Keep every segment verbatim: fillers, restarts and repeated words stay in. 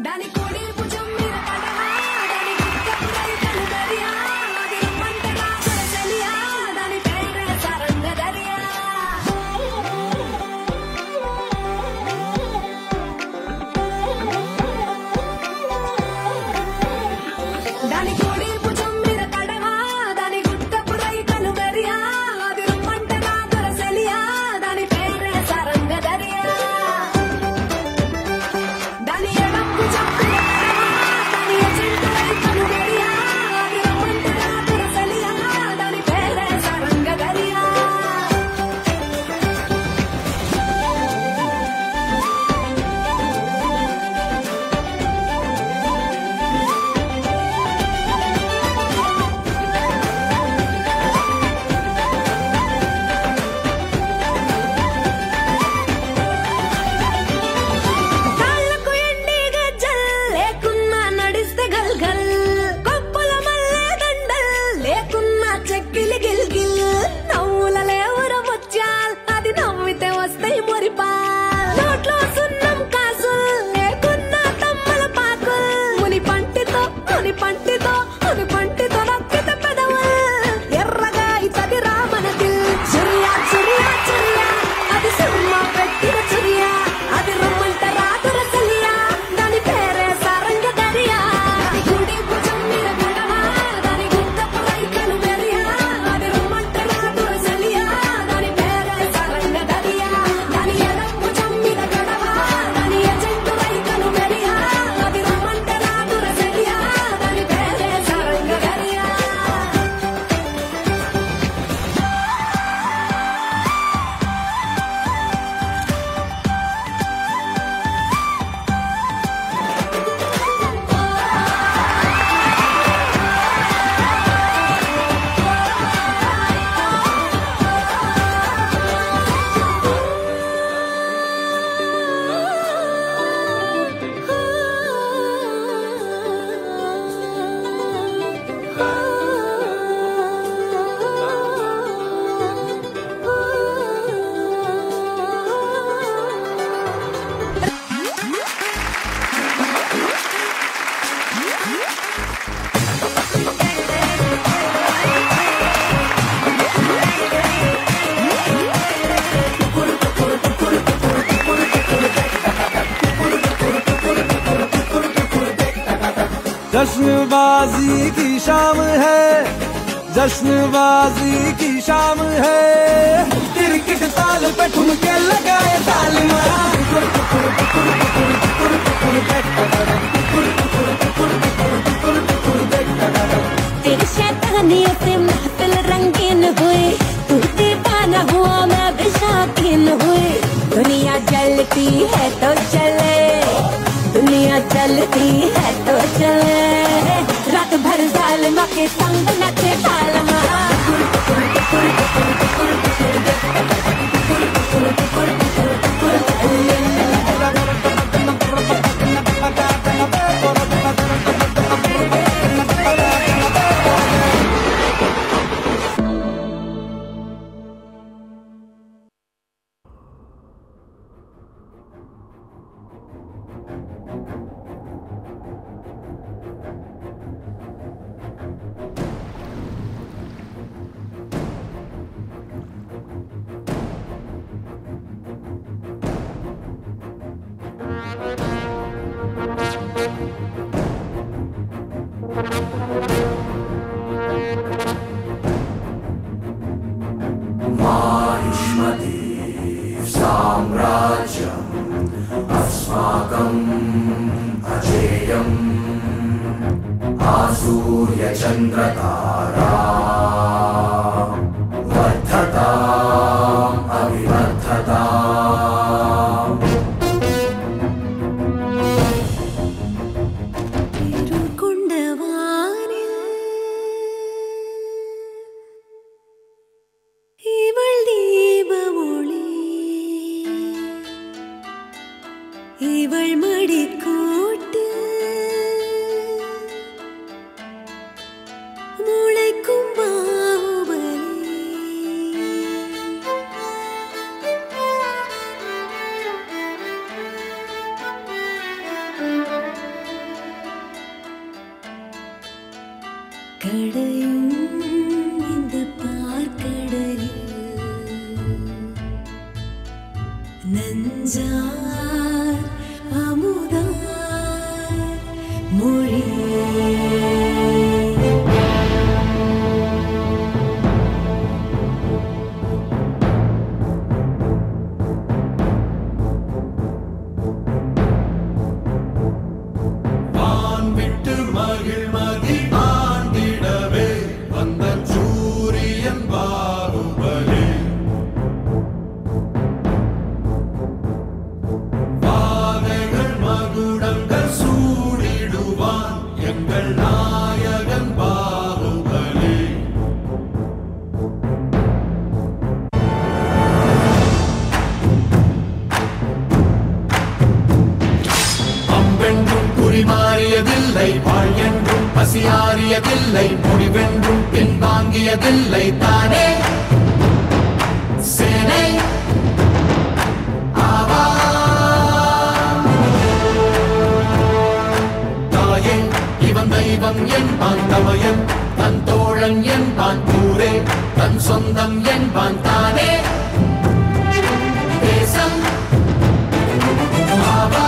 जश्नबाजी की शाम है, जश्नबाजी की शाम है, क्रिकेट ताल पे ठुमके लगाए ताल तेरी शैतानियों से महफिल रंगीन हुई, तू दीवाना हुआ मैं भी शौकीन हुई। दुनिया जलती है तो चले, दुनिया चलती है तो चले, रात भर जालिमा के संग नचे तालमा। चंद्रतारा वर्धता अभिवर्धता मुळैको பசியாரியதில்லை முடிவென்றும் பின்வாங்கியதில்லை தானே சேனை ஆவா தாயே இவன் தெய்வம் என்பான் தமையன் தன் தோழன் என்பான் ஊரே தன் சொந்தம் என்பான் தானே தேசம் ஆவா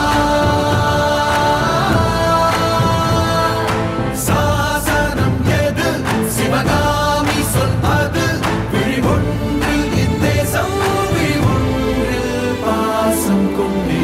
சாசனம் எது சிவகாமி சொல் அது விழி ஒன்றில் இத்தேசம் விழி ஒன்றில் பாசம் கொண்டே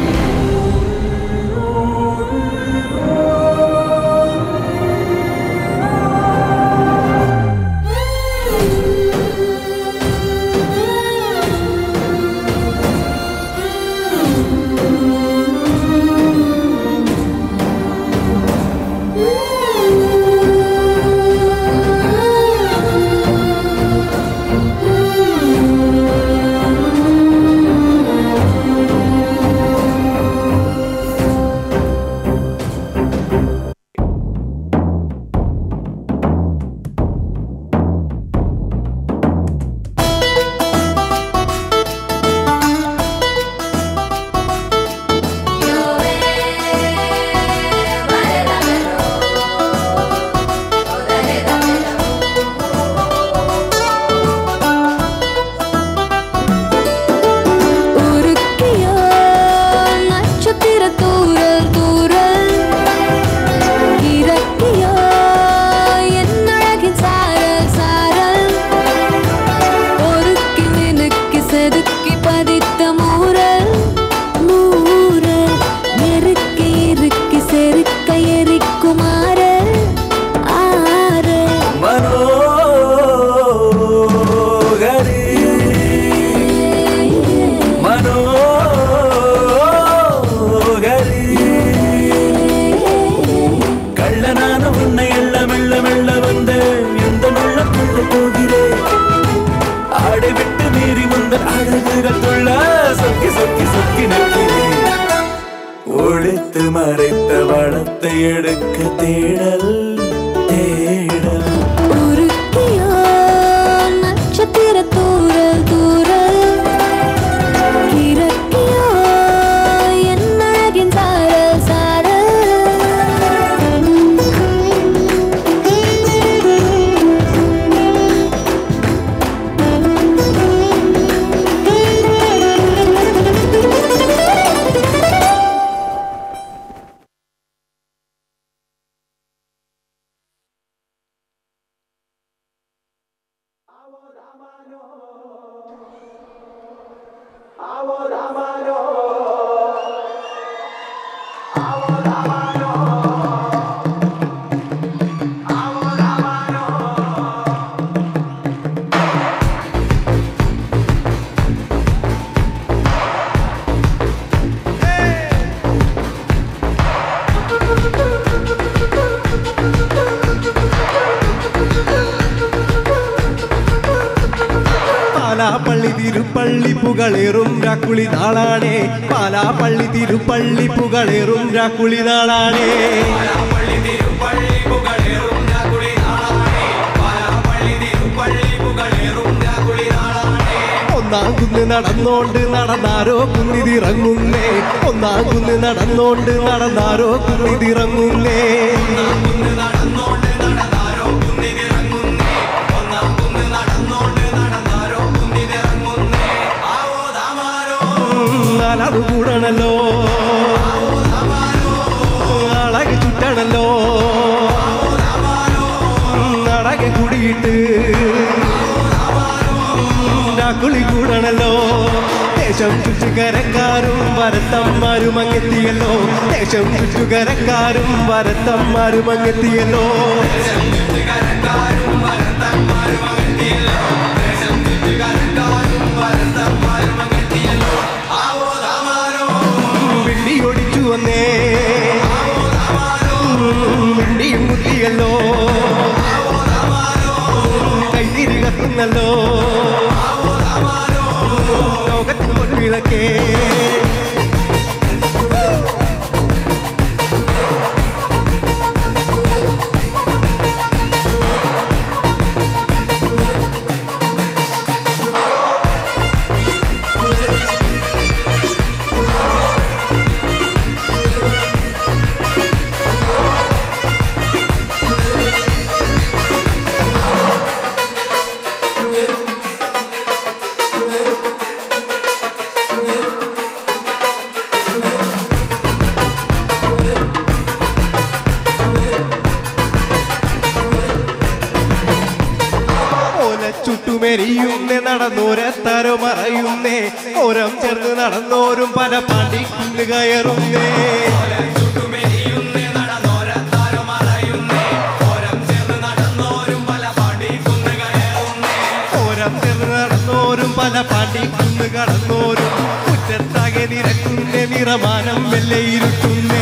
ஒழித்து மறைத்த வளத்தை எடுக்க தேடல் தேடல் உருக்கியோ நட்சத்திர தூரல் தூரல் இறக்கியோ என் அழகின் சாரல் சாரல் പാലാപ്പള്ളി തിരുപ്പള്ളി പുകളേറും രാക്കുളി നാളാണേ പാലാപ്പള്ളി തിരുപ്പള്ളി പുകളേറും രാക്കുളി നാളാണേ ഒന്നാം കുന്ന് നടന്നോണ്ട് നടന്നാരോ കുന്നിതിറങ്ങുന്നേ ഒന്നാം കുന്ന് നടന്നോണ്ട് നടന്നാരോ കുന്നിതിറങ്ങുന്നേ നാലാളു കൂടണല്ലോ അളകി ചുറ്റണല്ലോ നടകെ കൂടിയിട്ട് രാക്കുളി കൂടണല്ലോ ദേശം ചുറ്റുകരക്കാരും വരത്തന്മാരും അങ്ങെത്തിയല്ലോ ദേശം ചുറ്റുകരക്കാരും വരത്തന്മാരും അങ്ങെത്തിയല്ലോ വിണ്ടിയൊടിച്ചു വന്നേ വിണ്ടിയും കുത്തിയല്ലോ കൈതിരി കത്തുന്നല്ലോ ലോകത്തിൽ പൊൻവിളക്കേ വെരിയുന്നേ നടന്നോരെത്താരോ മറയുന്നേ ഓരം ചേർന്ന് നടന്നോരും പല പാണ്ടിക്കുന്ന് കയറുന്നേ ഓരം ചേർന്ന് നടന്നോരും പല പാണ്ടിക്കുന്ന് കടന്നോരും മുറ്റത്താകെ നിരക്കുന്നേ നിറമാനം വെള്ളയിരുത്തുന്നേ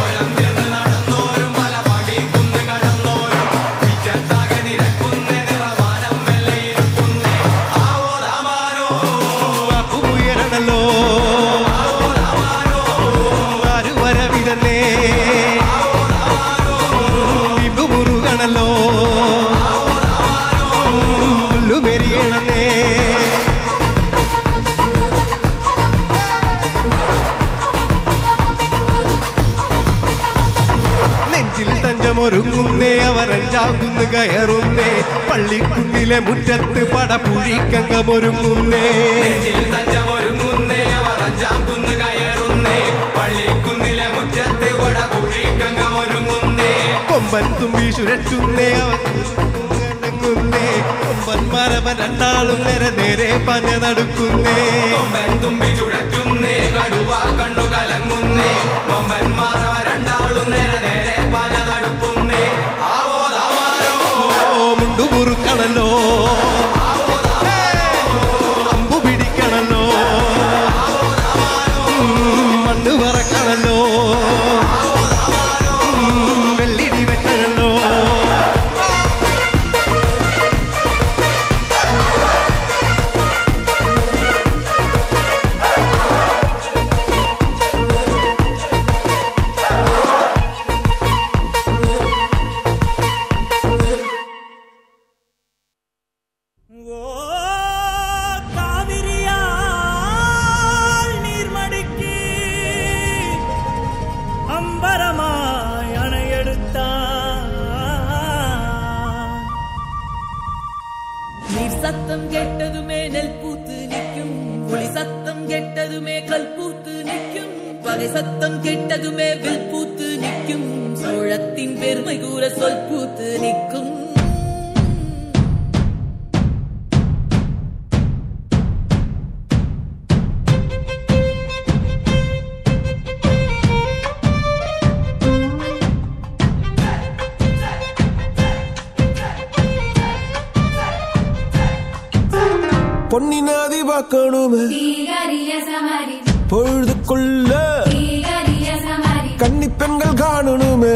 ഒരുങ്ങുന്നേ അവരഞ്ചാകുന്ന് കയറുന്നേ പള്ളിക്കുന്നിലെ മുറ്റത്ത് പടപുഴിക്കങ്ങമൊരുങ്ങുന്നേ കൊമ്പൻ തുമ്പി ചുരറ്റുന്നേ അവങ്ങുന്നേ കൊമ്പൻ മരവൻ രണ്ടാളും നേരെ നേരെ പഞ്ഞ നടക്കുന്നേ കൊമ്പൻ തുമ്പി ചുരറ്റുന്നേ കടുവ കണ്ണു കലങ്ങുന്നേ കൊമ്പൻ മരവ രണ്ടാളും നേരെ നേരെ പഞ്ഞ നടക്കുന്നേ മുണ്ടു മുറുക്കണല്ലോ അമ്പു പിടിക്കണല്ലോ മണ്ണ് പറക്കണല്ലോ വെള്ളിടി വെക്കണല്ലോ சத்தம் கெட்டதுமே நெல் பூத்து நிற்கும் புலி சத்தம் கெட்டதுமே கல் பூத்து நிற்கும் பகை சத்தம் கெட்டதுமே வில் பூத்து நிற்கும் சோழத்தின் பெருமை கூற சொல் பூத்து நிற்கும் பொன்னினாதி பார்க்கணுமே பொழுதுக்குள்ள கன்னி பெண்கள் காணணுமே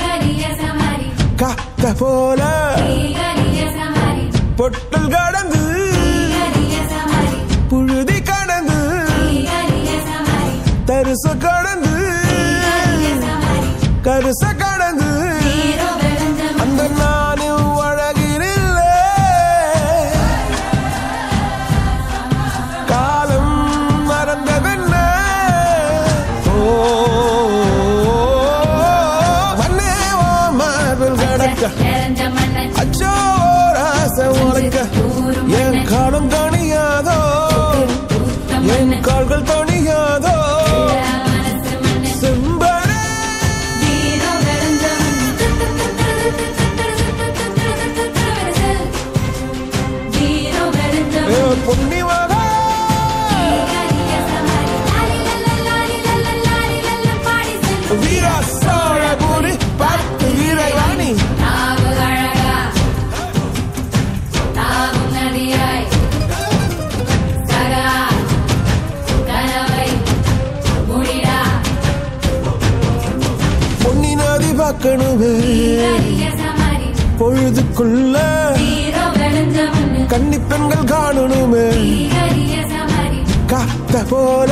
காத்த போல பொட்டல் கடந்து புழுதி கடந்து தரிச கடந்து கருச கடந்து அந்த நானும் அச்சோ ராச உனக்க என் காலம் தணியாதோ என் கால்கள் தணியாதோ செம்பரே பொன்னிவாக வீரா சோழ பூரி பார்த்து வீரவாணி பார்க்கணுமே பொழுதுக்குள்ள கன்னி பெண்கள் காணணுமே காத்த போல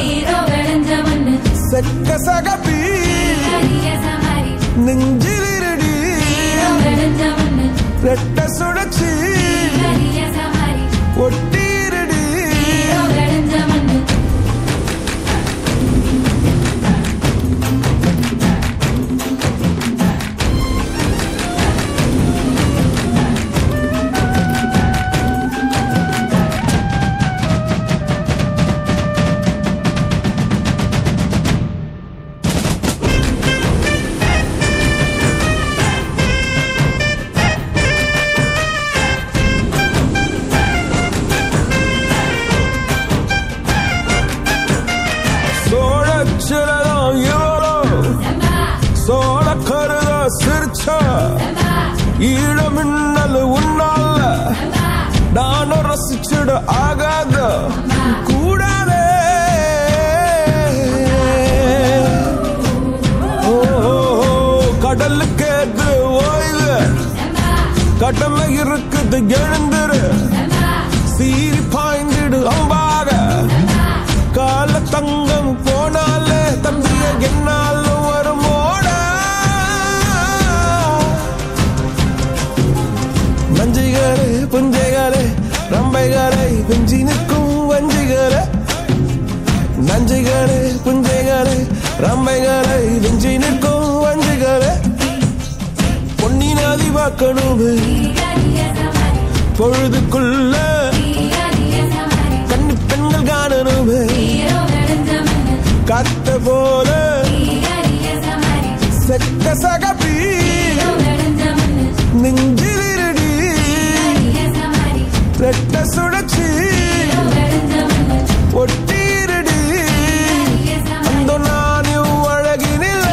செக்க சகப்பி நெஞ்சிலிருடி ரெட்ட சுழற்சி ஒட்டிருடி ஈழமின்னல் உன்னால நானும் ரசிச்சிட ஆகாத கூடாதே. ஓ கடலுக்கு எது ஓய்வு கடமை இருக்குது எழுந்துரு சீரி பாய்ந்திடு அம்பாக கால தங்கம் போனாலே தம்பிய என்னாலும் வருமோட நஞ்சிகளே புஞ்சைகளே ரம்பைகளை வெஞ்சி நிற்கும் வஞ்சிகளே நஞ்சிகளே புஞ்சைகளே ரம்பைகளை வெஞ்சி நிற்கும் வஞ்சிகளே பொன்னி நதி பார்க்கணுமே பொழுதுக்குள்ள கண்ணி பெண்கள் காணணுமே காத்த போல செக்க சகப்பி நெஞ்சிலிருடி ரெட்ட சுழற்சி ஒட்டிருடி அந்த நானும் அழகினில்லை.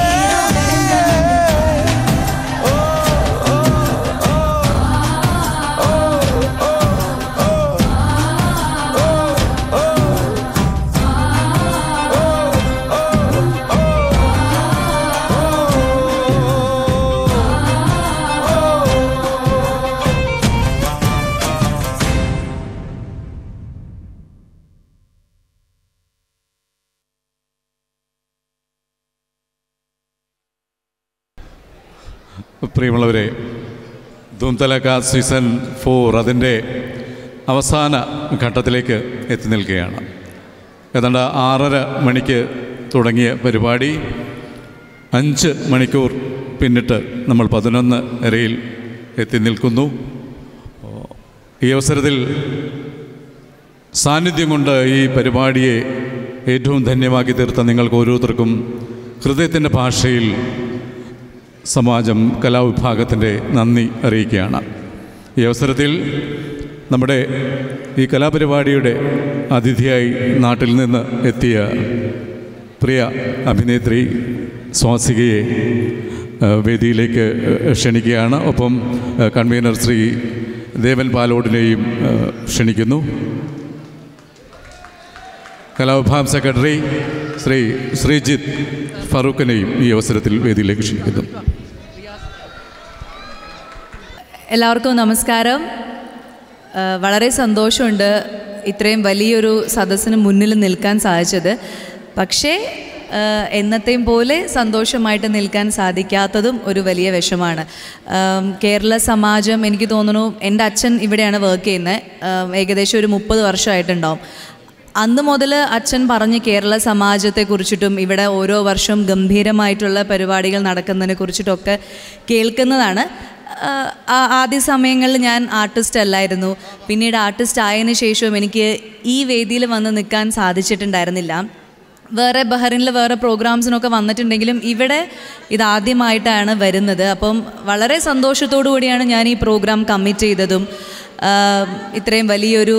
പ്രിയമുള്ളവരെ, ധൂം തലക സീസൺ ഫോർ അതിൻ്റെ അവസാന ഘട്ടത്തിലേക്ക് എത്തി നിൽക്കുകയാണ്. ഏതാണ്ട് ആറര മണിക്ക് തുടങ്ങിയ പരിപാടി അഞ്ച് മണിക്കൂർ പിന്നിട്ട് നമ്മൾ പതിനൊന്ന് വരയിൽ എത്തി നിൽക്കുന്നു. ഈ അവസരത്തിൽ സാന്നിധ്യം കൊണ്ട് ഈ പരിപാടിയെ ഏറ്റവും ധന്യമാക്കി തീർത്ത നിങ്ങൾക്ക് ഓരോരുത്തർക്കും ഹൃദയത്തിൻ്റെ ഭാഷയിൽ സമാജം കലാവിഭാഗത്തിൻ്റെ നന്ദി അറിയിക്കുകയാണ്. ഈ അവസരത്തിൽ നമ്മുടെ ഈ കലാപരിപാടിയുടെ അതിഥിയായി നാട്ടിൽ നിന്ന് എത്തിയ പ്രിയ അഭിനേത്രി സ്വാസികയെ വേദിയിലേക്ക് ക്ഷണിക്കുകയാണ്. ഒപ്പം കൺവീനർ ശ്രീ ദേവൻ പാലോടിനെയും ക്ഷണിക്കുന്നു. കലാവിഭാഗം സെക്രട്ടറി ശ്രീ ശ്രീജിത്ത് ഫറൂഖിനെയും ഈ അവസരത്തിൽ വേദിയിലേക്ക് ക്ഷണിക്കുന്നു. എല്ലാവർക്കും നമസ്കാരം. വളരെ സന്തോഷമുണ്ട് ഇത്രയും വലിയൊരു സദസ്സിന് മുന്നിൽ നിൽക്കാൻ സാധിച്ചത്. പക്ഷേ എന്നത്തെയും പോലെ സന്തോഷമായിട്ട് നിൽക്കാൻ സാധിക്കാത്തതും ഒരു വലിയ വിഷമാണ്. കേരള സമാജം, എനിക്ക് തോന്നുന്നു എൻ്റെ അച്ഛൻ ഇവിടെയാണ് വർക്ക് ചെയ്യുന്നത്. ഏകദേശം ഒരു മുപ്പത് വർഷമായിട്ടുണ്ടാവും. അന്ന് മുതൽ അച്ഛൻ പറഞ്ഞ് കേരള സമാജത്തെക്കുറിച്ചിട്ടും ഇവിടെ ഓരോ വർഷം ഗംഭീരമായിട്ടുള്ള പരിപാടികൾ നടക്കുന്നതിനെ കുറിച്ചിട്ടൊക്കെ കേൾക്കുന്നതാണ്. ആദ്യ സമയങ്ങളിൽ ഞാൻ ആർട്ടിസ്റ്റ് അല്ലായിരുന്നു. പിന്നീട് ആർട്ടിസ്റ്റ് ആയതിനു ശേഷവും എനിക്ക് ഈ വേദിയിൽ വന്ന് നിൽക്കാൻ സാധിച്ചിട്ടുണ്ടായിരുന്നില്ല. വേറെ ബഹ്റിനിൽ വേറെ പ്രോഗ്രാംസിനൊക്കെ വന്നിട്ടുണ്ടെങ്കിലും ഇവിടെ ഇതാദ്യമായിട്ടാണ് വരുന്നത്. അപ്പം വളരെ സന്തോഷത്തോടു കൂടിയാണ് ഞാൻ ഈ പ്രോഗ്രാം കമ്മിറ്റ് ചെയ്തതും ഇത്രയും വലിയൊരു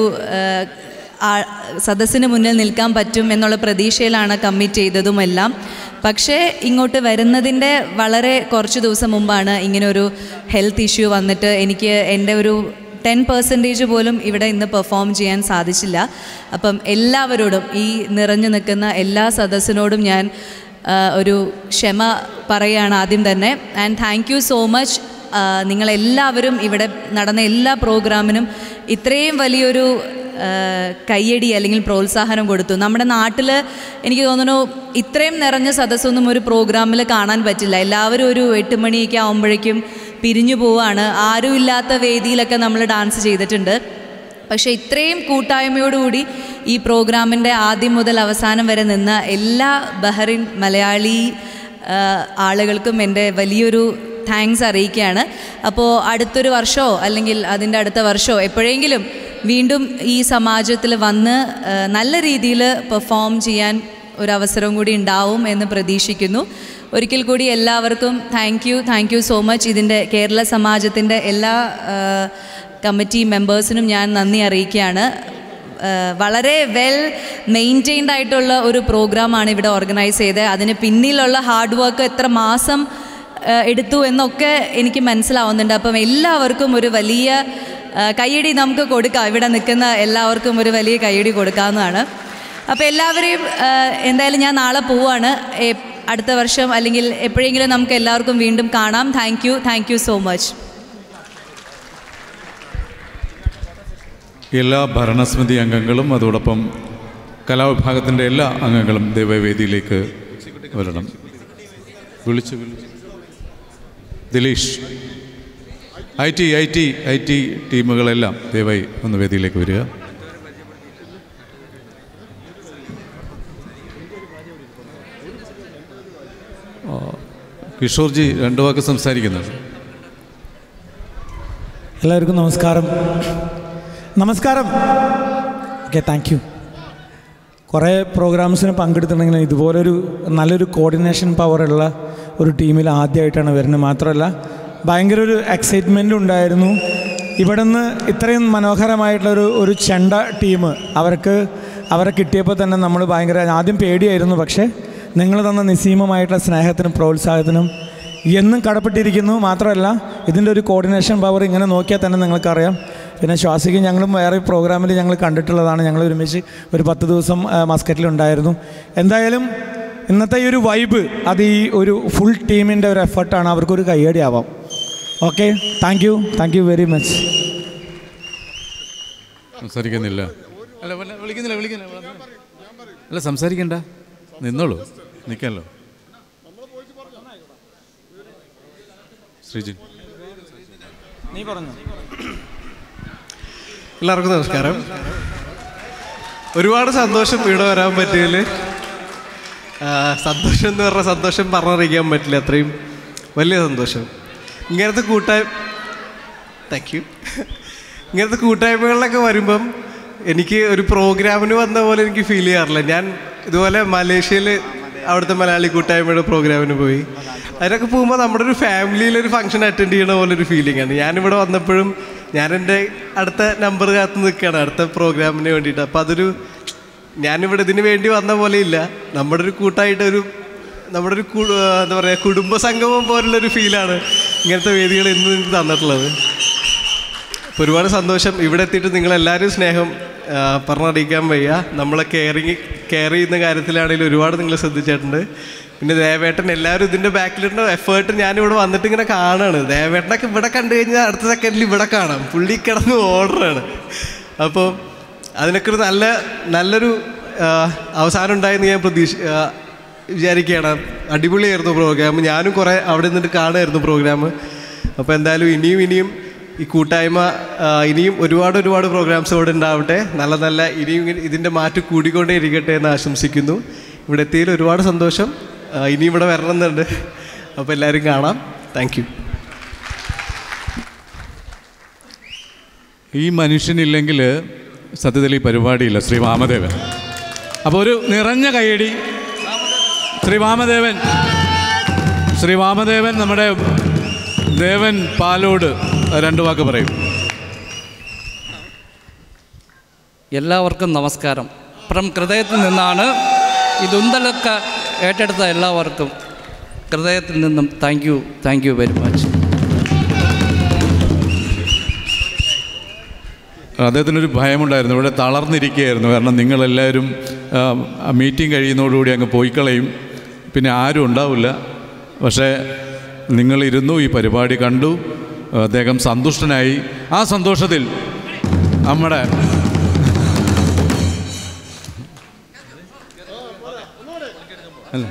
സദസ്സിന് മുന്നിൽ നിൽക്കാൻ പറ്റും എന്നുള്ള പ്രതീക്ഷയിലാണ് കമ്മിറ്റ് ചെയ്തതുമെല്ലാം. പക്ഷേ ഇങ്ങോട്ട് വരുന്നതിൻ്റെ വളരെ കുറച്ച് ദിവസം മുമ്പാണ് ഇങ്ങനൊരു ഹെൽത്ത് ഇഷ്യൂ വന്നിട്ട് എനിക്ക് എൻ്റെ ഒരു ടെൻ പെർസെൻറ്റേജ് പോലും ഇവിടെ ഇന്ന് പെർഫോം ചെയ്യാൻ സാധിച്ചില്ല. അപ്പം എല്ലാവരോടും, ഈ നിറഞ്ഞു നിൽക്കുന്ന എല്ലാ സദസ്സിനോടും ഞാൻ ഒരു ക്ഷമ പറയുകയാണ് ആദ്യം തന്നെ. And thank you so much. നിങ്ങളെല്ലാവരും ഇവിടെ നടന്ന എല്ലാ പ്രോഗ്രാമിനും ഇത്രയും വലിയൊരു കയ്യടി അല്ലെങ്കിൽ പ്രോത്സാഹനം കൊടുത്തു. നമ്മുടെ നാട്ടിൽ എനിക്ക് തോന്നുന്നു ഇത്രയും നിറഞ്ഞ സദസ്സൊന്നും ഒരു പ്രോഗ്രാമിൽ കാണാൻ പറ്റില്ല. എല്ലാവരും ഒരു എട്ട് മണിയൊക്കെ ആകുമ്പോഴേക്കും പിരിഞ്ഞു പോവാണ്. ആരുമില്ലാത്ത വേദിയിലൊക്കെ നമ്മൾ ഡാൻസ് ചെയ്തിട്ടുണ്ട്. പക്ഷേ ഇത്രയും കൂട്ടായ്മയോടുകൂടി ഈ പ്രോഗ്രാമിൻ്റെ ആദ്യം മുതൽ അവസാനം വരെ നിന്ന എല്ലാ ബഹ്റിൻ മലയാളി ആളുകൾക്കും എൻ്റെ വലിയൊരു താങ്ക്സ് അറിയിക്കുകയാണ്. അപ്പോൾ അടുത്തൊരു വർഷമോ അല്ലെങ്കിൽ അതിൻ്റെ അടുത്ത വർഷമോ എപ്പോഴെങ്കിലും വീണ്ടും ഈ സമാജത്തിൽ വന്ന് നല്ല രീതിയിൽ പെർഫോം ചെയ്യാൻ ഒരവസരം കൂടി ഉണ്ടാവും എന്ന് പ്രതീക്ഷിക്കുന്നു. ഒരിക്കൽ കൂടി എല്ലാവർക്കും thank you thank you so much. ഇതിൻ്റെ കേരള സമാജത്തിൻ്റെ എല്ലാ കമ്മിറ്റി മെമ്പേഴ്സിനും ഞാൻ നന്ദി അറിയിക്കുകയാണ്. വളരെ വെൽ മെയിൻറ്റെയിൻഡ് ആയിട്ടുള്ള ഒരു പ്രോഗ്രാമാണ് ഇവിടെ ഓർഗനൈസ് ചെയ്തത്. അതിന് പിന്നിലുള്ള ഹാർഡ് വർക്ക് എത്ര മാസം എടുത്തു എന്നൊക്കെ എനിക്ക് മനസ്സിലാവുന്നുണ്ട്. അപ്പം എല്ലാവർക്കും ഒരു വലിയ കയ്യടി നമുക്ക് കൊടുക്കാം. ഇവിടെ നിൽക്കുന്ന എല്ലാവർക്കും ഒരു വലിയ കയ്യടി കൊടുക്കാവുന്നതാണ്. അപ്പോൾ എല്ലാവരെയും എന്തായാലും ഞാൻ നാളെ പോവാണ്. അടുത്ത വർഷം അല്ലെങ്കിൽ എപ്പോഴെങ്കിലും നമുക്ക് എല്ലാവർക്കും വീണ്ടും കാണാം. Thank you thank you so much. എല്ലാ ഭരണസമിതി അംഗങ്ങളും അതോടൊപ്പം കലാവിഭാഗത്തിൻ്റെ എല്ലാ അംഗങ്ങളും ദേവവേദിയിലേക്ക് വരണം. വിളിച്ചു വിളിച്ചു Dilish, I T I T I T ടീമുകളെല്ലാം ദയവായി ഒന്ന് വേദിയിലേക്ക് വരിക. കിഷോർജി രണ്ടു വാക്ക് സംസാരിക്കുന്നുണ്ട്. എല്ലാവർക്കും നമസ്കാരം. നമസ്കാരം. Okay, thank you. കുറേ പ്രോഗ്രാംസിന് പങ്കെടുത്തിട്ടുണ്ടെങ്കിൽ ഇതുപോലൊരു നല്ലൊരു കോർഡിനേഷൻ പവറുള്ള ഒരു ടീമിൽ ആദ്യമായിട്ടാണ് വരുന്നത്. മാത്രമല്ല ഭയങ്കര ഒരു എക്സൈറ്റ്മെൻറ്റും ഉണ്ടായിരുന്നു. ഇവിടെ നിന്ന് ഇത്രയും മനോഹരമായിട്ടുള്ളൊരു ഒരു ചെണ്ട ടീം അവർക്ക് അവരെ കിട്ടിയപ്പോൾ തന്നെ നമ്മൾ ഭയങ്കര ആദ്യം പേടിയായിരുന്നു. പക്ഷേ നിങ്ങൾ തന്ന നിസ്സീമമായിട്ടുള്ള സ്നേഹത്തിനും പ്രോത്സാഹനത്തിനും എന്നും കടപ്പെട്ടിരിക്കുന്നു. മാത്രമല്ല ഇതിൻ്റെ ഒരു കോർഡിനേഷൻ പവർ ഇങ്ങനെ നോക്കിയാൽ തന്നെ നിങ്ങൾക്കറിയാം. പിന്നെ ശ്വാസിക്ക് ഞങ്ങളും വേറെ പ്രോഗ്രാമിൽ ഞങ്ങൾ കണ്ടിട്ടുള്ളതാണ്. ഞങ്ങൾ ഒരുമിച്ച് ഒരു പത്ത് ദിവസം മസ്കറ്റിലുണ്ടായിരുന്നു. എന്തായാലും ഇന്നത്തെ ഈ ഒരു വൈബ് അത് ഈ ഒരു ഫുൾ ടീമിൻ്റെ ഒരു എഫർട്ടാണ്. അവർക്കൊരു കയ്യടി ആവാം. Okay, thank you thank you very much. സംസാരിക്കുന്നില്ല അല്ല വിളിക്കുന്നില്ല വിളിക്കുന്നില്ല അല്ല സംസാരിക്കണ്ട, നിന്നോളൂ, നിൽക്കാമല്ലോ. ശ്രീജിൻ നീ പറഞ്ഞു. എല്ലാവർക്കും നമസ്കാരം. ഒരുപാട് സന്തോഷം ഇവിടെ വരാൻ പറ്റിയതിൽ. സന്തോഷം എന്ന് പറഞ്ഞാൽ സന്തോഷം പറഞ്ഞറിയിക്കാൻ പറ്റില്ല, അത്രയും വലിയ സന്തോഷം. ഇങ്ങനത്തെ കൂട്ടായ്മ താങ്ക് യു ഇങ്ങനത്തെ കൂട്ടായ്മകളിലൊക്കെ വരുമ്പം എനിക്ക് ഒരു പ്രോഗ്രാമിന് വന്ന പോലെ എനിക്ക് ഫീൽ ചെയ്യാറില്ല. ഞാൻ ഇതുപോലെ മലേഷ്യയിൽ അവിടുത്തെ മലയാളി കൂട്ടായ്മയുടെ പ്രോഗ്രാമിന് പോയി. അതിനൊക്കെ പോകുമ്പോൾ നമ്മുടെ ഒരു ഫാമിലിയിലൊരു ഫംഗ്ഷൻ അറ്റൻഡ് ചെയ്യണ പോലൊരു ഫീലിംഗ് ആണ്. ഞാനിവിടെ വന്നപ്പോഴും ഞാൻ എൻ്റെ അടുത്ത നമ്പർ കാത്ത് നിൽക്കുകയാണ് അടുത്ത പ്രോഗ്രാമിന് വേണ്ടിയിട്ട്. അപ്പോൾ അതൊരു ഞാനിവിടെ ഇതിന് വേണ്ടി വന്ന പോലെ ഇല്ല, നമ്മുടെ ഒരു കൂട്ടായിട്ടൊരു നമ്മുടെ ഒരു എന്താ പറയുക കുടുംബസംഗമം പോലുള്ളൊരു ഫീലാണ് ഇങ്ങനത്തെ വേദികൾ ഇന്ന് നിങ്ങൾക്ക് തന്നിട്ടുള്ളത്. അപ്പോൾ ഒരുപാട് സന്തോഷം. ഇവിടെ എത്തിയിട്ട് നിങ്ങളെല്ലാവരും സ്നേഹം പറഞ്ഞറിയിക്കാൻ വയ്യ. നമ്മളെ കെയറിങ് കെയർ ചെയ്യുന്ന കാര്യത്തിലാണെങ്കിലും ഒരുപാട് നിങ്ങൾ ശ്രദ്ധിച്ചിട്ടുണ്ട്. പിന്നെ ദേവേട്ടൻ എല്ലാവരും ഇതിൻ്റെ ബാക്കിലിരുന്ന എഫേർട്ട് ഞാനിവിടെ വന്നിട്ട് ഇങ്ങനെ കാണുകയാണ്. ദേവേട്ടനൊക്കെ ഇവിടെ കണ്ടു കഴിഞ്ഞാൽ അടുത്ത സെക്കൻഡിൽ ഇവിടെ കാണാം, പുള്ളി കിടന്ന് ഓർഡറാണ്. അപ്പോൾ അതിനൊക്കെ ഒരു നല്ല നല്ലൊരു അവസാനം ഉണ്ടായെന്ന് ഞാൻ പ്രതീക്ഷ വിചാരിക്കുകയാണ്. അടിപൊളിയായിരുന്നു പ്രോഗ്രാം. ഞാനും കുറേ അവിടെ നിന്നിട്ട് കാണുമായിരുന്നു പ്രോഗ്രാം. അപ്പോൾ എന്തായാലും ഇനിയും ഇനിയും ഈ കൂട്ടായ്മ ഇനിയും ഒരുപാട് ഒരുപാട് പ്രോഗ്രാംസ് ഇവിടെ ഉണ്ടാവട്ടെ. നല്ല നല്ല ഇനിയും ഇതിൻ്റെ മാറ്റം കൂടിക്കൊണ്ടേ ഇരിക്കട്ടെ എന്ന് ആശംസിക്കുന്നു. ഇവിടെ എത്തിയതിൽ ഒരുപാട് സന്തോഷം. ഇനിയും ഇവിടെ വരണമെന്നുണ്ട്. അപ്പോൾ എല്ലാവരും കാണാം. Thank you. ഈ മനുഷ്യനില്ലെങ്കിൽ സത്യത്തിൽ ഈ പരിപാടിയില്ല. ശ്രീ വാമദേവൻ. അപ്പോൾ ഒരു നിറഞ്ഞ കയ്യടി ശ്രീ വാമദേവൻ. ശ്രീ വാമദേവൻ നമ്മുടെ ദേവൻ പാലോട് രണ്ട് വാക്ക് പറയും. എല്ലാവർക്കും നമസ്കാരം. ഫ്രം ഹൃദയത്തിൽ നിന്നാണ് ഇതൊന്നലൊക്കെ ഏറ്റെടുത്ത എല്ലാവർക്കും ഹൃദയത്തിൽ നിന്നും thank you thank you very much. അദ്ദേഹത്തിനൊരു ഭയമുണ്ടായിരുന്നു, ഇവിടെ തളർന്നിരിക്കുകയായിരുന്നു. കാരണം നിങ്ങളെല്ലാവരും മീറ്റിംഗ് കഴിയുന്നതോടുകൂടി അങ്ങ് പോയിക്കളയും, പിന്നെ ആരും ഉണ്ടാവില്ല. പക്ഷേ നിങ്ങളിരുന്നു, ഈ പരിപാടി കണ്ടു, അദ്ദേഹം സന്തുഷ്ടനായി. ആ സന്തോഷത്തിൽ നമ്മുടെ അല്ല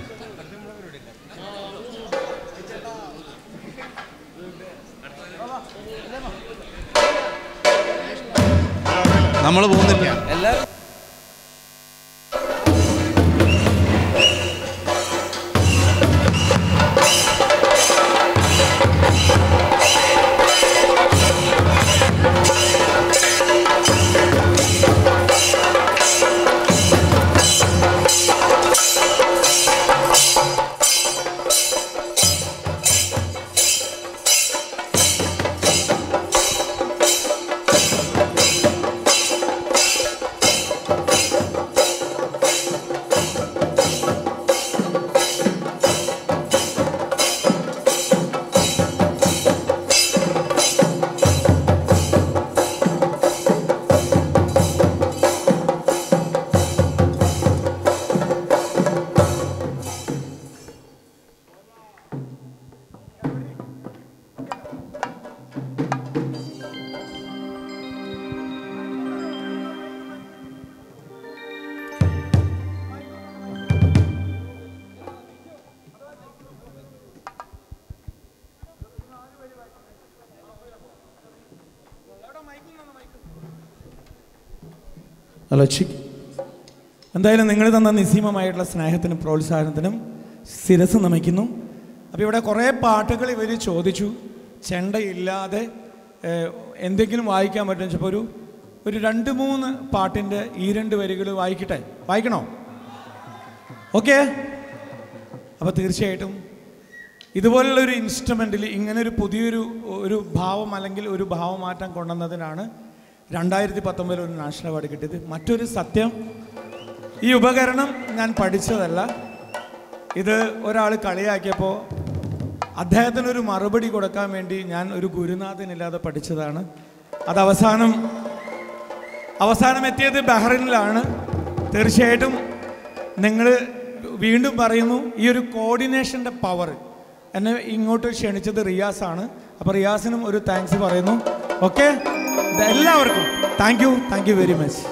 നമ്മൾ പോകുന്നില്ല. ആലോചിക്കും. എന്തായാലും നിങ്ങൾ തന്ന നിസ്സീമമായിട്ടുള്ള സ്നേഹത്തിനും പ്രോത്സാഹനത്തിനും ശിരസ് നമിക്കുന്നു. അപ്പോൾ ഇവിടെ കുറേ പാട്ടുകൾ ഇവർ ചോദിച്ചു. ചെണ്ടയില്ലാതെ എന്തെങ്കിലും വായിക്കാൻ പറ്റുമെന്ന് വെച്ചപ്പോൾ ഒരു ഒരു രണ്ട് മൂന്ന് പാട്ടിൻ്റെ ഈ രണ്ട് വരികൾ വായിക്കട്ടെ. വായിക്കണോ? ഓക്കെ. അപ്പോൾ തീർച്ചയായിട്ടും ഇതുപോലുള്ളൊരു ഇൻസ്ട്രുമെൻറ്റിൽ ഇങ്ങനൊരു പുതിയൊരു ഒരു ഭാവം അല്ലെങ്കിൽ ഒരു ഭാവമാറ്റം കൊണ്ടുവന്നതിനാണ് രണ്ടായിരത്തി പത്തൊമ്പതിൽ ഒരു നാഷണൽ അവാർഡ് കിട്ടിയത്. മറ്റൊരു സത്യം, ഈ ഉപകരണം ഞാൻ പഠിച്ചതല്ല. ഇത് ഒരാൾ കളിയാക്കിയപ്പോൾ അദ്ദേഹത്തിനൊരു മറുപടി കൊടുക്കാൻ വേണ്ടി ഞാൻ ഒരു ഗുരുനാഥനില്ലാതെ പഠിച്ചതാണ്. അത് അവസാനം അവസാനം എത്തിയത് ബഹ്റൈനിലാണ്. തീർച്ചയായിട്ടും നിങ്ങൾ വീണ്ടും പറയുന്നു, ഈ ഒരു കോർഡിനേഷൻ്റെ പവർ എന്നെ ഇങ്ങോട്ട് ക്ഷണിച്ചത് റിയാസാണ്. അപ്പോൾ റിയാസിനും ഒരു താങ്ക്സ് പറയുന്നു. ഓക്കെ, എല്ലാവർക്കും thank you thank you very much.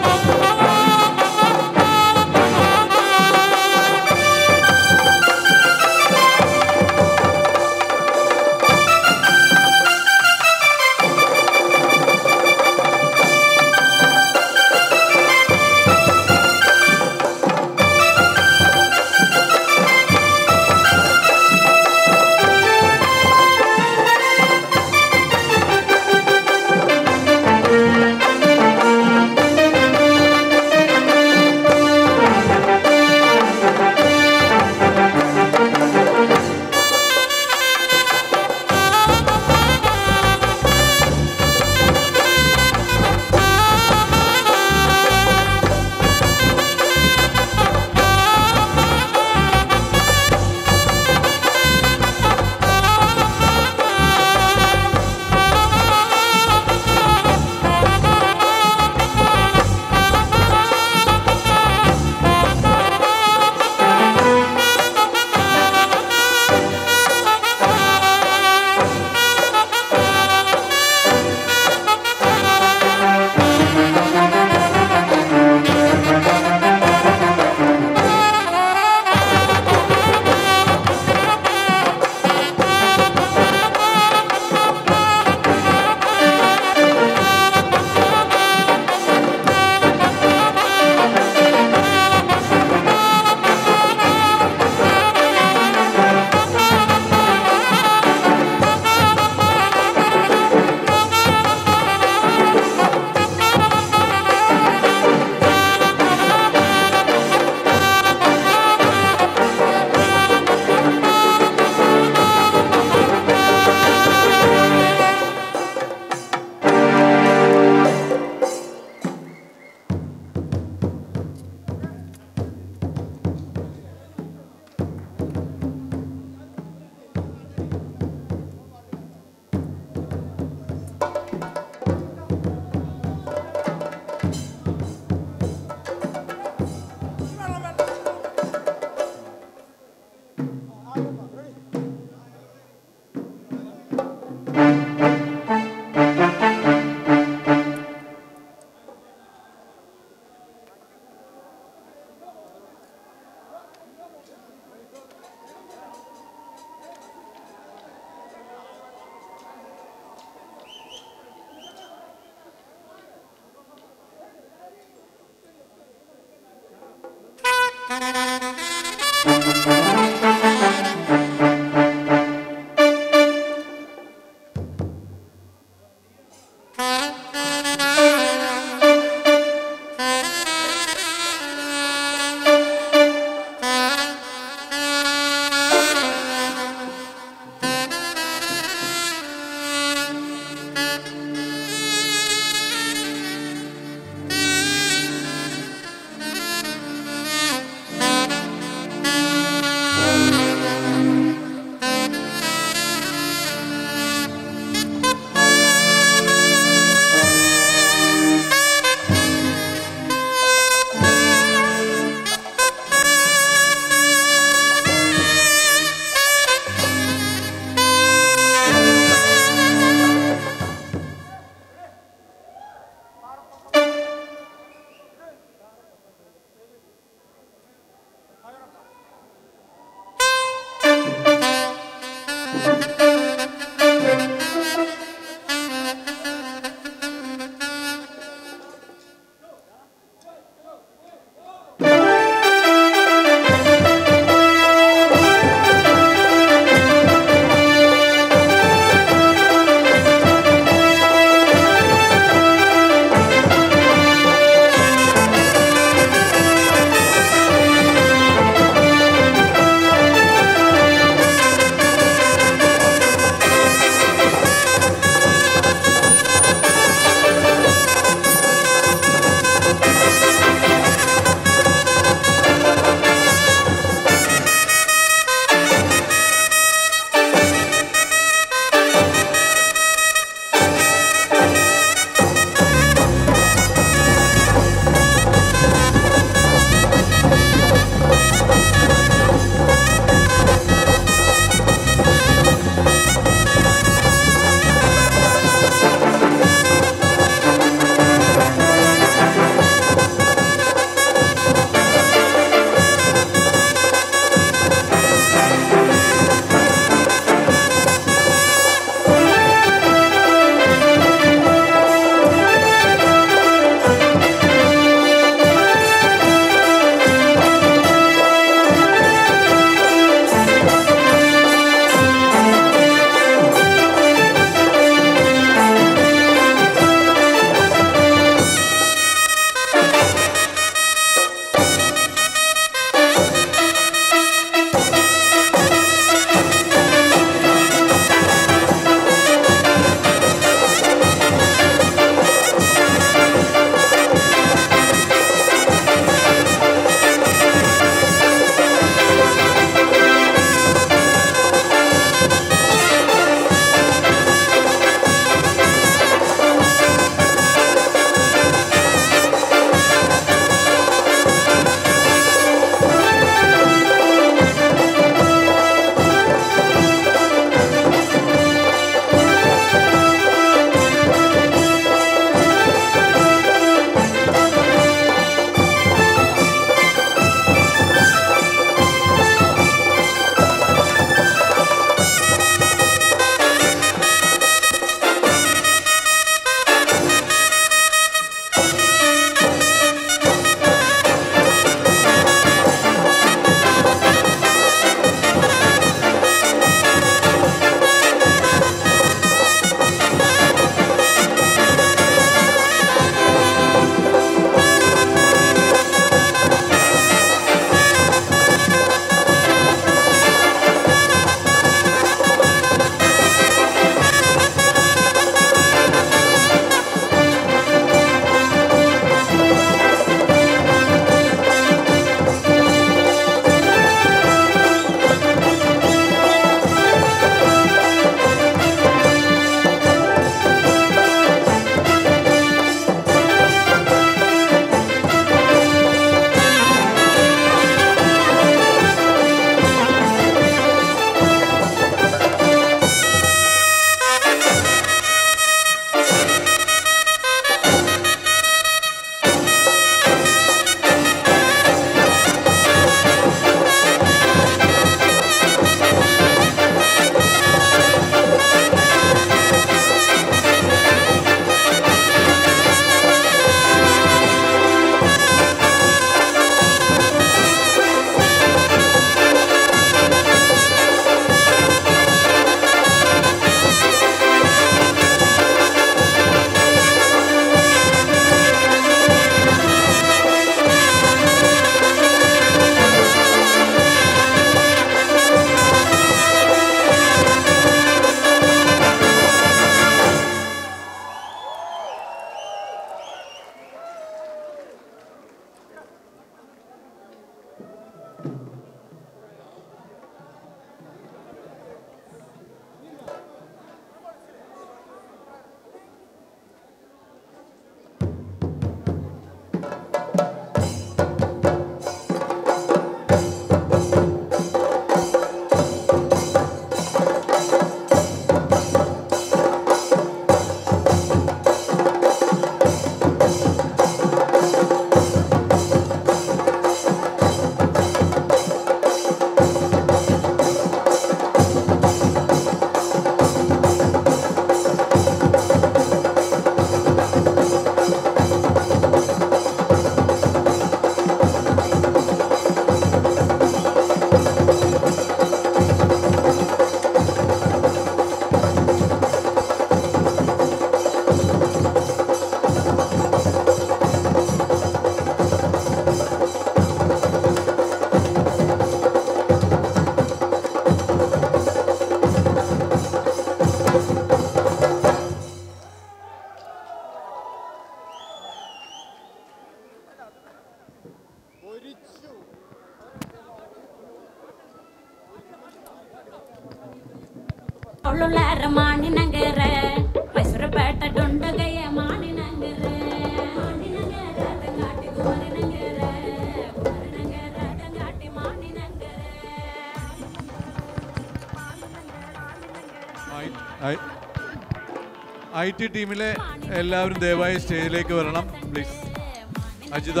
I T ടീമിലെ എല്ലാവരും ദയവായി സ്റ്റേജിലേക്ക് വരണം പ്ലീസ്. അജിത,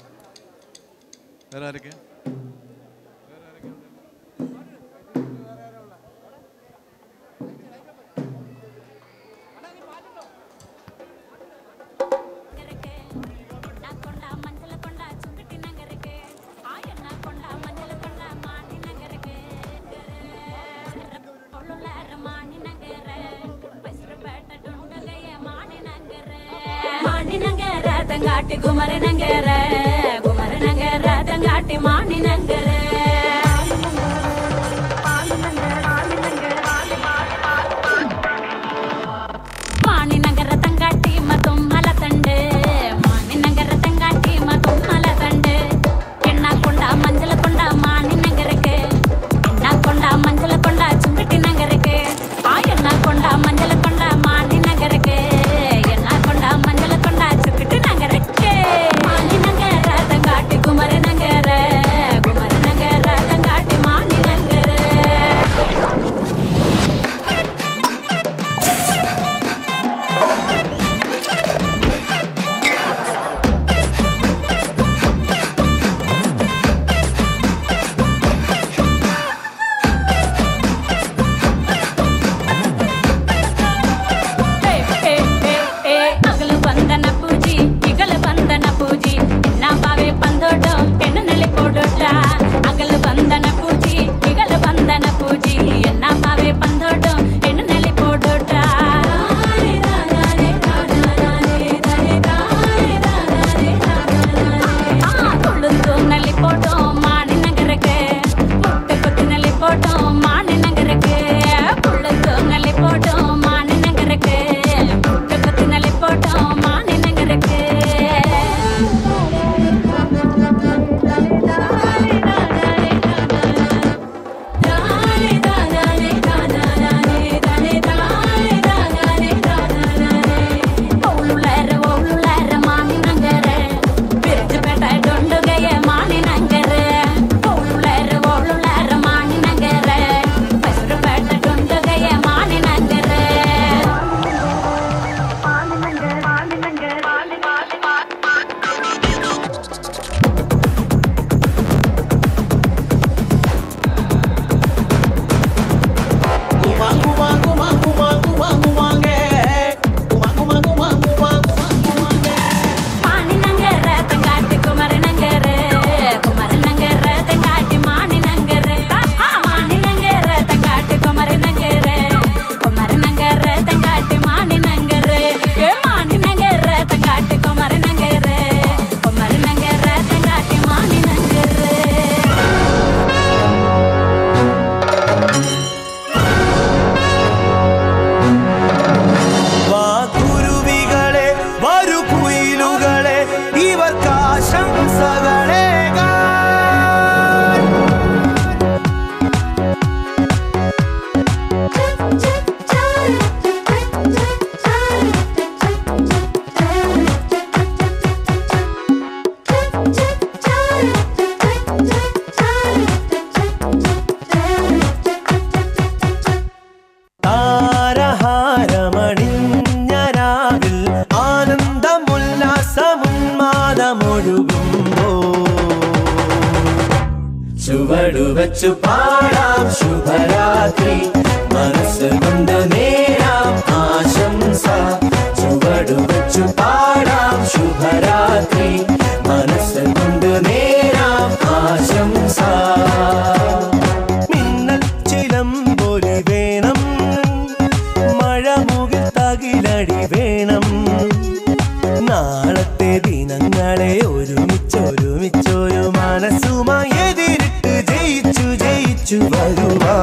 വേറെ ആരൊക്കെ? ತಂಗಾಟಿ ಗುಮರ ನಂಗರ ಗುಮರ ನಂಗರ ತಂಗಾಟಿ ಮಾಣಿ ನಂಗರ ಮಾಣಿ ನಂಗರ ತಂಗಾಟಿ ಮತ್ತೊಂ ಮಲ ತಂಡೆ ಮಾಣಿ ನಂಗರ ತಂಗಾಟಿ ಮತ್ತೊಂ ಮಲ ತಂಡೆ ಎಣ್ಣ ಕೊಂಡ ಮಂಜಲ ಕೊಂಡ ಮಾಣಿ ನಂಗರಕ್ಕೆ ಎಣ್ಣ ಕೊಂಡ ಮಂಜಲ ಕೊಂಡ ಚುಂಗಟಿ ನಂಗರಕ್ಕೆ ಆ ಎಣ್ಣ ಕೊಂಡ ಮಂಜಲ ಕೊಂಡ ಮಾಣಿ ನಂಗರಕ್ಕೆ ಎಣ್ಣ ಕೊಂಡ ಮಂಜಲ ಕೊಂಡ ಚುಂಗಟಿ ನಂಗರಕ್ಕೆ ಮಾಣಿ ನಂಗರ ತಂಗಾಟಿ ಗುಮರ ನಂಗರ ಗುಮರ ನಂಗರ ತಂಗಾಟಿ ಮಾಣಿ ನಂಗರ ಅಗಲು ಬಂದನ ಪೂಜಿ ಇಗಲು ಬಂದನ ಪೂಜಿ ನಾ ಬಾವೆ ಬಂದೋಟ ಹೆಣ್ಣು ನೆಲೆ ಕೊಡೋಟ ಅಗಲು ಬಂದನ ಪೂಜಿ ಇಗಲು ಬಂದನ ಪೂಜಿ ನಾ ಬಾವೆ ಬಂದೋಟ ಹೆಣ್ಣು ನೆಲೆ ಕೊಡೋಟ ತುಳುಂದು ನಲ್ಲಿ ಪೋಟೋ ಮಾಣಿ ನಗರಕ್ಕೆ ಮುಟ್ಟೆ ಕೊತ್ತಿನಲ್ಲಿ ಪೋಟೋ ಮಾಣಿ ನಗರಕ್ಕೆ ತುಳುಂದು ನಲ್ಲಿ ಪೋಟೋ ಮಾಣಿ ನಗರಕ್ಕೆ ಮುಟ್ಟೆ ಕೊತ್ತಿನಲ್ಲಿ ಪೋಟೋ ಮಾಣಿ ನಗರಕ್ಕೆ ಓಳುಳರ ಓಳುಳರ ಮಾಣಿ ನಂಗರ ಬಿರ್ಜಪೇಟ ಡೊಂಡುಗೆಯ ಮಾಣಿ ನಂಗರ ಓಳುಳರ ಓಳುಳರ ಮಾಣಿ ನಂಗರ ಬಸರಪೇಟ ಡೊಂಡುಗೆಯ ಮಾಣಿ ನಂಗರ ಮಾಣಿ ನಂಗರ ತಂಗಾಟಿ ಕುಮಾರ ನಂಗರ ಕುಮಾರ ನಂಗರ ತಂಗಾಟಿ ಮಾಣಿ ನಂಗರ ಮಾಣಿ ನಂಗರ ತಂಗಾಟಿ ಕುಮಾರ ನಂಗರ ಕುಮಾರ ನಂಗರ ತಂಗಾಟಿ ಮಾಣಿ ನಂಗರ ಮಾಣಿ ನಂಗರ ತಂಗಾಟಿ ಕುಮಾರ ನಂಗರ ಕುಮಾರ ನಂಗರ ತಂಗಾಟಿ ಮಾಣಿ ನಂಗರ വാക്കുരുവികളെ വരു കുയിലുകളെ ഇവർക്കാശംസകളെ താരഹാരമണിഞ്ഞ രാവിൽ ആനന്ദമുല്ലാസമുന്മാദമൊഴുകുമ്പോ ചുവടുവച്ചു പാടാം ശുഭരാത്രി മനസ്സ് കൊണ്ട് നേരാം ആശംസ ചുവടുവച്ചു പാടാം ശുഭരാത്രി മനസ്സ് കൊണ്ട് നേരാം ആശംസ മിന്നൽ ചിലമ്പൊലി വേണം മഴമുകിൽ തകിലടി വേണം നാളത്തെ ദിനങ്ങളെ ഒരുമിച്ചൊരുമിച്ചൊരു മനസ്സുമായി എതിരിട്ട് ജയിച്ചു ജയിച്ചു വരുവാ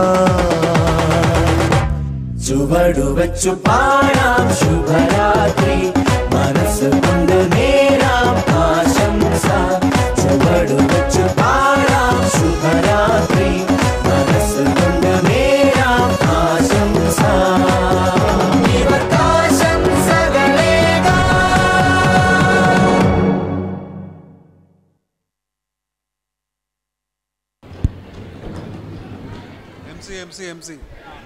ചുവടുവച്ചു പാടാം ശുഭരാത്രി മനസ്സ് കൊണ്ട് നേരാം ആശംസ ചുവടുവച്ചു പാടാം ശുഭരാത്രി മനസ്സ് കൊണ്ട് നേരാം ആശംസ എം സി.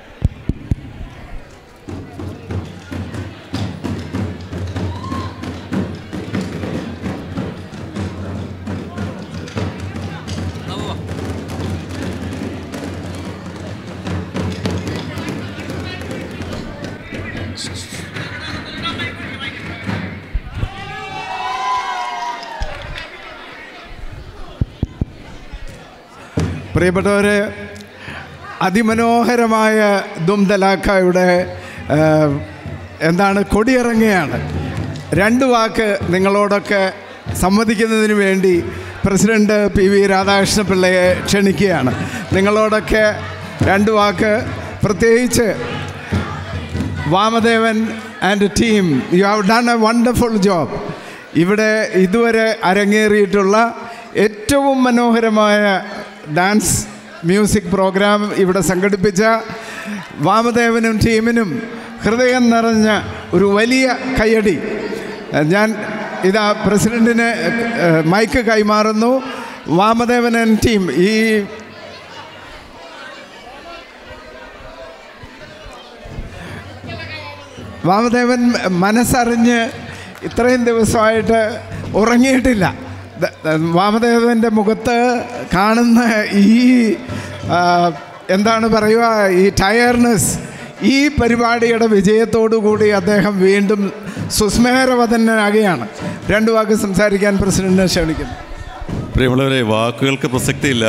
പ്രിയപ്പെട്ടവരെ, അതിമനോഹരമായ ദും ദലാക്കയുടെ എന്താണ് കൊടിയിറങ്ങുകയാണ്. രണ്ട് വാക്ക് നിങ്ങളോടൊക്കെ സംവദിക്കുന്നതിന് വേണ്ടി പ്രസിഡന്റ് പി വി രാധാകൃഷ്ണ പിള്ളയെ ക്ഷണിക്കുകയാണ്. നിങ്ങളോടൊക്കെ രണ്ട് വാക്ക്, പ്രത്യേകിച്ച് Vamadevan and team, you have done a wonderful job. ഇവിടെ ഇതുവരെ അരങ്ങേറിയിട്ടുള്ള ഏറ്റവും മനോഹരമായ ഡാൻസ് മ്യൂസിക് പ്രോഗ്രാം ഇവിടെ സംഘടിപ്പിച്ച വാമദേവനും ടീമിനും ഹൃദയം നിറഞ്ഞ ഒരു വലിയ കയ്യടി. ഞാൻ ഇതാ പ്രസിഡൻറ്റിന് മൈക്ക് കൈമാറുന്നു. വാമദേവൻ ആൻഡ് ടീം, ഈ വാമദേവൻ മനസ്സറിഞ്ഞ് ഇത്രയും ദിവസമായിട്ട് ഉറങ്ങിയിട്ടില്ല. വാമദേവൻ്റെ മുഖത്ത് കാണുന്ന ഈ എന്താണ് പറയുക, ഈ ടയർനെസ്, ഈ പരിപാടിയുടെ വിജയത്തോടു കൂടി അദ്ദേഹം വീണ്ടും സുസ്മേരവദനാകുകയാണ്. രണ്ട് വാക്ക് സംസാരിക്കാൻ പ്രസിഡന്റിനെ ക്ഷണിക്കുന്നു. പ്രിയമുള്ളവരെ, വാക്കുകൾക്ക് പ്രസക്തിയില്ല.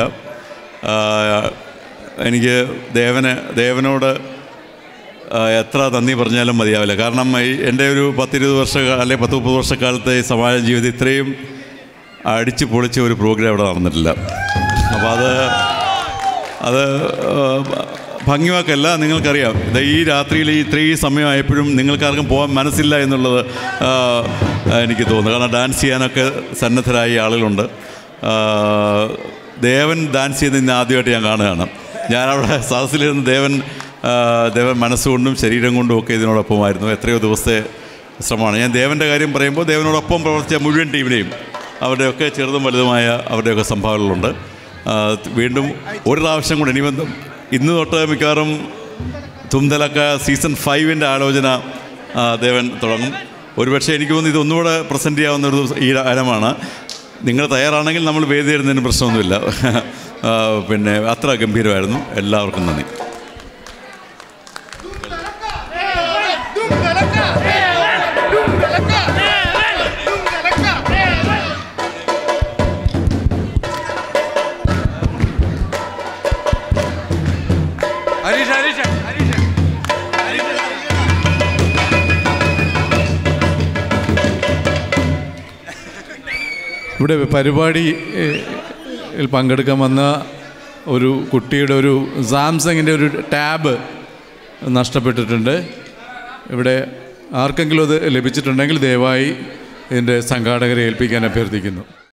എനിക്ക് ദേവന് ദേവനോട് എത്ര നന്ദി പറഞ്ഞാലും മതിയാവില്ല. കാരണം എൻ്റെ ഒരു പത്തിരുപത് വർഷ അല്ലെങ്കിൽ പത്ത് മുപ്പത് വർഷക്കാലത്തെ സമാജ ജീവിതം ഇത്രയും അടിച്ചു പൊളിച്ച ഒരു പ്രോഗ്രാം ഇവിടെ നടന്നിട്ടില്ല. അപ്പോൾ അത് അത് ഭംഗിവാക്കല്ല. നിങ്ങൾക്കറിയാം, ഈ രാത്രിയിൽ ഇത്രയും സമയമായപ്പോഴും നിങ്ങൾക്കാർക്കും പോകാൻ മനസ്സില്ല എന്നുള്ളത് എനിക്ക് തോന്നുന്നു. കാരണം ഡാൻസ് ചെയ്യാനൊക്കെ സന്നദ്ധരായ ആളുകളുണ്ട്. ദേവൻ ഡാൻസ് ചെയ്യുന്നത് ഇന്ന് ആദ്യമായിട്ട് ഞാൻ കാണുകയാണ്. ഞാനവിടെ സദസ്സിലിരുന്ന് ദേവൻ ദേവൻ മനസ്സുകൊണ്ടും ശരീരം കൊണ്ടും ഒക്കെ ഇതിനോടൊപ്പമായിരുന്നു. എത്രയോ ദിവസത്തെ ശ്രമമാണ്. ഞാൻ ദേവൻ്റെ കാര്യം പറയുമ്പോൾ ദേവനോടൊപ്പം പ്രവർത്തിച്ച മുഴുവൻ ടീമിനെയും അവരുടെയൊക്കെ ചെറുതും വലുതുമായ അവരുടെയൊക്കെ സംഭാവനകളുണ്ട്. വീണ്ടും ഒരു പ്രാവശ്യം കൂടെ ഇനി ബന്ധം ഇന്ന് തൊട്ട് മിക്കവാറും ദും ദലാക്ക സീസൺ ഫൈവിൻ്റെ ആലോചന ദേവൻ തുടങ്ങും. ഒരുപക്ഷെ എനിക്ക് തോന്നുന്നു ഇതൊന്നുകൂടെ പ്രസൻറ്റ് ചെയ്യാവുന്ന ഒരു ഈ ഇനമാണ്. നിങ്ങൾ തയ്യാറാണെങ്കിൽ നമ്മൾ വേദി തരുന്നതിന് പ്രശ്നമൊന്നുമില്ല. പിന്നെ അത്ര ഗംഭീരമായിരുന്നു. എല്ലാവർക്കും നന്ദി. ഇവിടെ പരിപാടിയിൽ പങ്കെടുക്കാൻ വന്ന ഒരു കുട്ടിയുടെ ഒരു സാംസങ്ങിൻ്റെ ഒരു ടാബ് നഷ്ടപ്പെട്ടിട്ടുണ്ട്. ഇവിടെ ആർക്കെങ്കിലും അത് ലഭിച്ചിട്ടുണ്ടെങ്കിൽ ദയവായി ഇതിൻ്റെ സംഘാടകരെ ഏൽപ്പിക്കാൻ അഭ്യർത്ഥിക്കുന്നു.